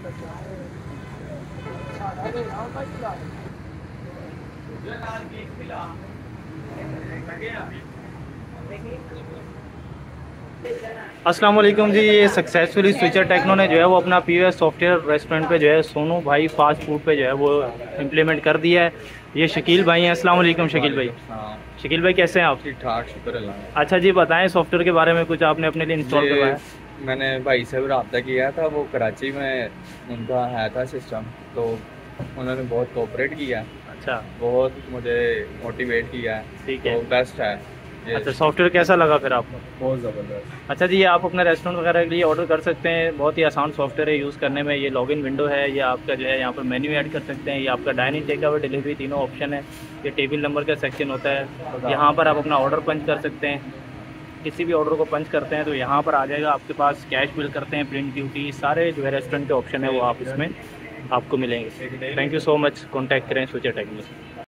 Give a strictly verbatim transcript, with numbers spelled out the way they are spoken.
अस्सलाम वालेकुम जी। ये सक्सेसफुली स्विचर टेक्नो ने जो है वो अपना पीवीएस सॉफ्टवेयर रेस्टोरेंट पे जो है सोनू भाई फास्ट फूड पे जो है वो इम्प्लीमेंट कर दिया है। ये शकील भाई हैं। अस्सलाम वालेकुम शकील भाई। शकील भाई कैसे हैं आप? ठीक ठाक, शुक्र अल्लाह। अच्छा जी, बताएं सॉफ्टवेयर के बारे में कुछ आपने अपने लिए इंस्टॉल करवाया? मैंने भाई से रब्ता किया था, वो कराची में उनका है था सिस्टम, तो उन्होंने बहुत कोऑपरेट किया। अच्छा, बहुत मुझे मोटिवेट किया। ठीक है, तो बेस्ट है। अच्छा, सॉफ्टवेयर कैसा लगा फिर आपको? बहुत ज़बरदस्त। अच्छा जी, ये आप अपने रेस्टोरेंट वगैरह के लिए ऑर्डर कर सकते हैं। बहुत ही आसान सॉफ्टवेयर है यूज़ करने में। ये लॉगिन विंडो है, ये आपका जो है यहाँ पर मेन्यू ऐड कर सकते हैं। ये आपका डाइनिंग, टेक अवे, डिलीवरी तीनों ऑप्शन है। ये टेबल नंबर का सेक्शन होता है। यहाँ पर आप अपना ऑर्डर पंच कर सकते हैं। किसी भी ऑर्डर को पंच करते हैं तो यहाँ पर आ जाएगा आपके पास। कैश बिल करते हैं, प्रिंट ड्यूटी, सारे जो है रेस्टोरेंट के ऑप्शन है वो आप इसमें आपको मिलेंगे। Thank you so much. Contact करें स्विचर टेक्नो से।